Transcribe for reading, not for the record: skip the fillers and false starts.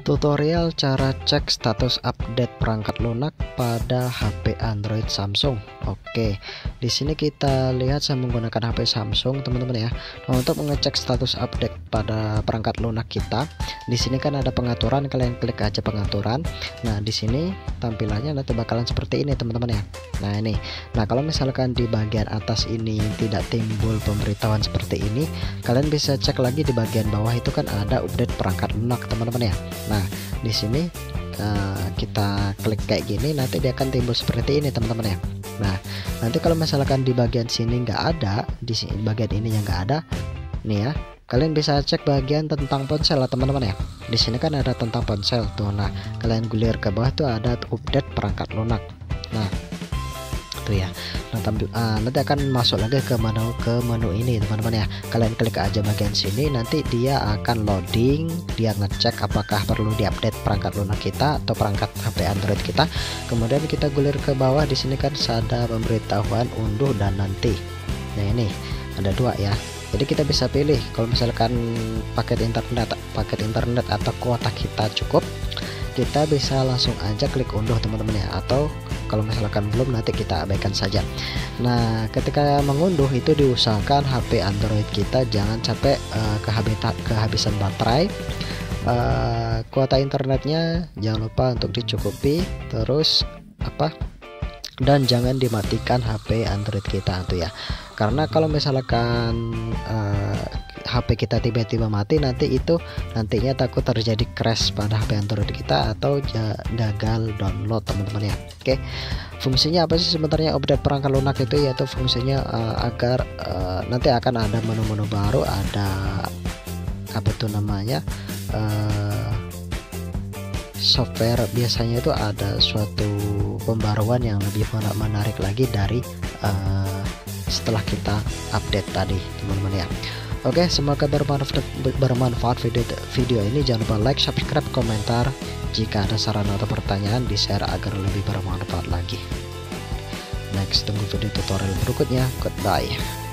Tutorial cara cek status update perangkat lunak pada HP Android Samsung. Oke, di sini kita lihat saya menggunakan HP Samsung, teman-teman ya. Nah, untuk mengecek status update pada perangkat lunak kita, di sini kan ada pengaturan, kalian klik aja pengaturan. Nah, di sini tampilannya nanti bakalan seperti ini, teman-teman ya. Nah, ini. Nah, kalau misalkan di bagian atas ini tidak timbul pemberitahuan seperti ini, kalian bisa cek lagi di bagian bawah itu kan ada update perangkat lunak, teman-teman ya. Nah, di sini kita klik kayak gini, nanti dia akan timbul seperti ini, teman-teman ya. Nah, nanti kalau misalkan di bagian sini nggak ada, di sini bagian ininya nggak ada, nih ya, kalian bisa cek bagian tentang ponsel lah, teman-teman ya. Di sini kan ada tentang ponsel tuh. Nah, kalian gulir ke bawah tuh ada update perangkat lunak. Nah, itu ya. Nah, nanti akan masuk lagi ke menu ini, teman-teman ya. Kalian klik aja bagian sini, nanti dia akan loading, dia ngecek apakah perlu diupdate perangkat lunak kita atau perangkat HP Android kita. Kemudian kita gulir ke bawah, di sini kan ada pemberitahuan unduh dan nanti. Nah, ini ada dua ya. Jadi kita bisa pilih kalau misalkan paket internet atau kuota kita cukup, kita bisa langsung aja klik unduh, teman-teman ya. Atau kalau misalkan belum, nanti kita abaikan saja. Nah, ketika mengunduh itu diusahakan HP Android kita jangan sampai kehabisan baterai. Kuota internetnya jangan lupa untuk dicukupi, terus dan jangan dimatikan HP Android kita tuh ya. Karena kalau misalkan HP kita tiba-tiba mati, nantinya takut terjadi crash pada HP Android kita atau gagal download, teman-teman ya. Oke, fungsinya apa sih sebenarnya update perangkat lunak itu? Yaitu fungsinya agar nanti akan ada menu-menu baru, ada apa tuh namanya, software. Biasanya itu ada suatu pembaruan yang lebih menarik lagi dari setelah kita update tadi, teman-teman ya. Oke, semoga bermanfaat video ini. Jangan lupa like, subscribe, komentar. Jika ada saran atau pertanyaan, di share agar lebih bermanfaat lagi. Next, tunggu video tutorial berikutnya. Goodbye.